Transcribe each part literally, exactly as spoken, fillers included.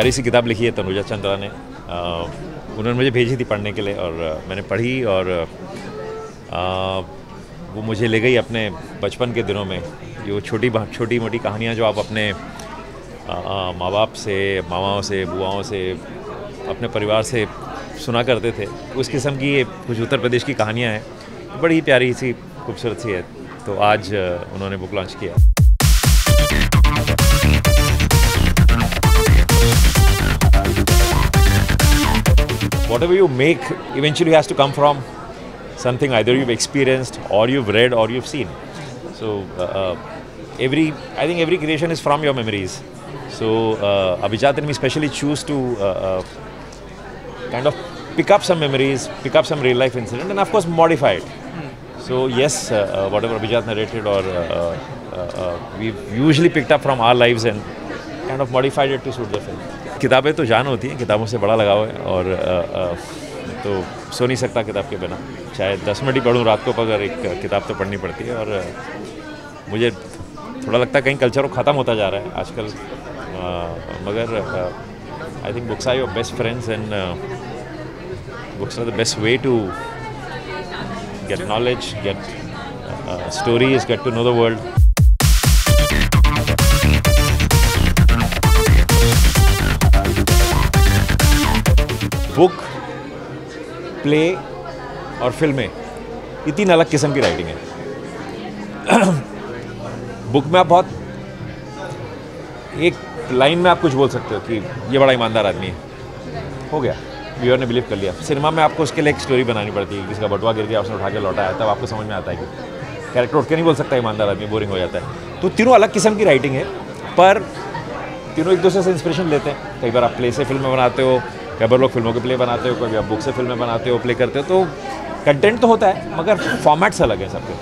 प्यारी सी किताब लिखी है तनुजा चंद्रा ने। आ, उन्होंने मुझे भेजी थी पढ़ने के लिए और मैंने पढ़ी और आ, वो मुझे ले गई अपने बचपन के दिनों में। ये छोटी छोटी मोटी कहानियाँ जो आप अपने माँ बाप से, मामाओं से, बुआओं से, अपने परिवार से सुना करते थे, उस किस्म की ये कुछ उत्तर प्रदेश की कहानियाँ हैं। बड़ी प्यारी सी खूबसूरत सी है। तो आज उन्होंने बुक लॉन्च किया। Whatever you make eventually has to come from something either you've experienced or you've read or you've seen. So uh, uh, every, I think every creation is from your memories. So uh, Abhijat and me specially choose to uh, uh, kind of pick up some memories, pick up some real life incident, and of course modify it. So yes, uh, uh, whatever Abhijat narrated or uh, uh, uh, we've usually picked up from our lives and kind of modified it to suit the film. किताबें तो जान होती हैं, किताबों से बड़ा लगाव है और आ, आ, तो सो नहीं सकता किताब के बिना। चाहे दस मिनट ही पढ़ूँ रात को, पर एक किताब तो पढ़नी पड़ती है। और मुझे थोड़ा लगता है कहीं कल्चर वो ख़त्म होता जा रहा है आजकल, आ, मगर I think books are your best friends and books are the best way to get knowledge, get stories, get to know the world. Book, play और फिल्में, ये तीन अलग किस्म की राइटिंग है। बुक में आप बहुत एक लाइन में आप कुछ बोल सकते हो कि ये बड़ा ईमानदार आदमी है, हो गया, व्यूअर ने बिलीव कर लिया। सिनेमा में आपको उसके लिए एक स्टोरी बनानी पड़ती है, किसी का बटुआ गिर गया, उसने उठा के लौटाया, तब आपको समझ में आता है कि कैरेक्टर उठ के नहीं बोल सकता ईमानदार आदमी, बोरिंग हो जाता है। तो तीनों अलग किस्म की राइटिंग है, पर तीनों एक दूसरे से इंस्पिरेशन लेते हैं। कई बार आप प्ले से फिल्में बनाते हो, कई बार लोग फिल्मों के प्ले बनाते हो, कभी आप बुक से फिल्में बनाते हो, प्ले करते हो, तो कंटेंट तो होता है मगर फॉर्मेट्स अलग हैं सबके।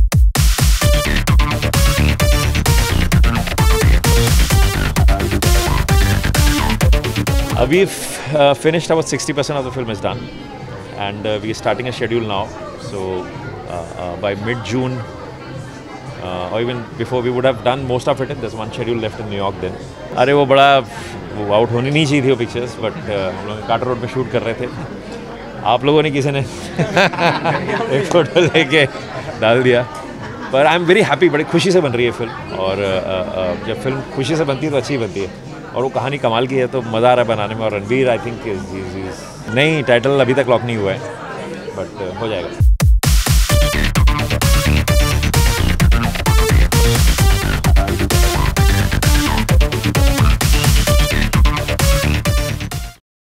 अभी finished about sixty percent of the film is done and we are starting a schedule now. So by mid June or even before we would have done most of it. There's one schedule left in New York then. अरे वो बड़ा वो out होनी नहीं चाहिए थी वो pictures, but हम लोग कार्टर रोड पे शूट कर रहे थे। आप लोगों ने किसी ने एक फोटो लेके डाल दिया, पर आई एम वेरी हैप्पी। बड़ी खुशी से बन रही है फिल्म, और uh, uh, जब फिल्म खुशी से बनती है तो अच्छी बनती है, और वो कहानी कमाल की है, तो मज़ा आ रहा है बनाने में। और रणबीर आई थिंक नहीं, टाइटल अभी तक लॉक नहीं हुआ है, बट uh, हो जाएगा।